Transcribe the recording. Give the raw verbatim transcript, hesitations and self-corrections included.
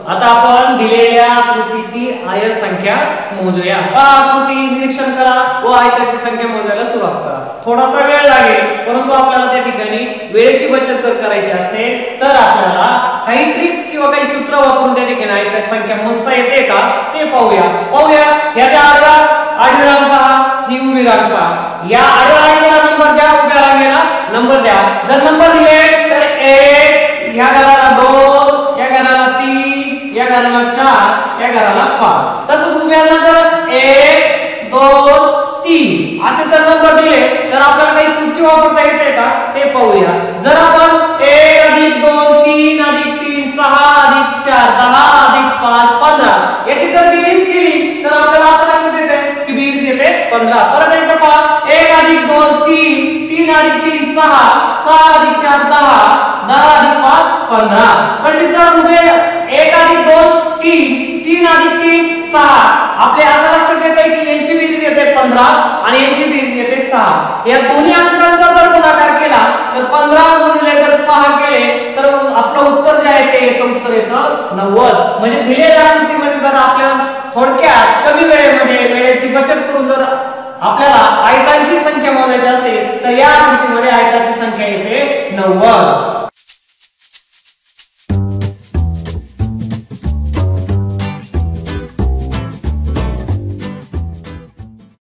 आता आपण दिलेल्या आकृतीतील आयत संख्या मोजूया। आकृती निरीक्षण करा व आयताची संख्या मोजायला सुरुवात करा। थोडासा वेळ लागेल, परंतु आपल्याला त्या ठिकाणी वेळेची बचत जर करायची असेल तर आपल्याला काही ट्रिक्स किंवा काही सूत्र वापरून त्या ठिकाणी आयताची संख्या मोजता येते का ते पाहूया। पाहूया याच्या आडव्या आडवी रांग पहा, ही उभी रांग पहा। या आडव्या रांगेला नंबर द्या, उभ्या रांगेला नंबर द्या। जर नंबर दिले तर एक, या घराला दोन, या घराला तीन, या घराला चार, या घराला पाच। तसंच उभ्या नंतर एक दोन तीन असे जर नंबर दिले तर आपल्याला काही कृती वापरता येते का ते पाहूया। जर आपण एक अधिक दोन तीन अधिक तीन सहा अधिक चार दहा अधिक पाच पंधरा याची जर बेरीज केली तर आपल्याला असं लक्षात येते की बेरीज येते पंधरा। परत एकदा पहा, एक अधिक दोन तीन, तीन अधिक तीन सहा, सहा अधिक चार दहा, दहा अधिक पाच पंधरा। तसेच जर उभे एक अधिक दोन तीन, तीन अधिक तीन सहा, आपले असं लक्षात येते की यांची बेरीज येते पंधरा आणि यांची बेरीज येते सहा। या दोन्ही अंकांचा जर गुणाकार केला तर पंधरा गुणिले जर सहा केले तर आपलं उत्तर जे आहे ते येतं उत्तर येतं नव्वद। म्हणजे दिलेल्या आकृतीमध्ये जर आपल्याला थोडक्यात कमी वेळेमध्ये वेळेची बचत करून जर आपल्याला आयतांची संख्या मोजायची असेल तर या आकृतीमध्ये आयताची संख्या येते नव्वद।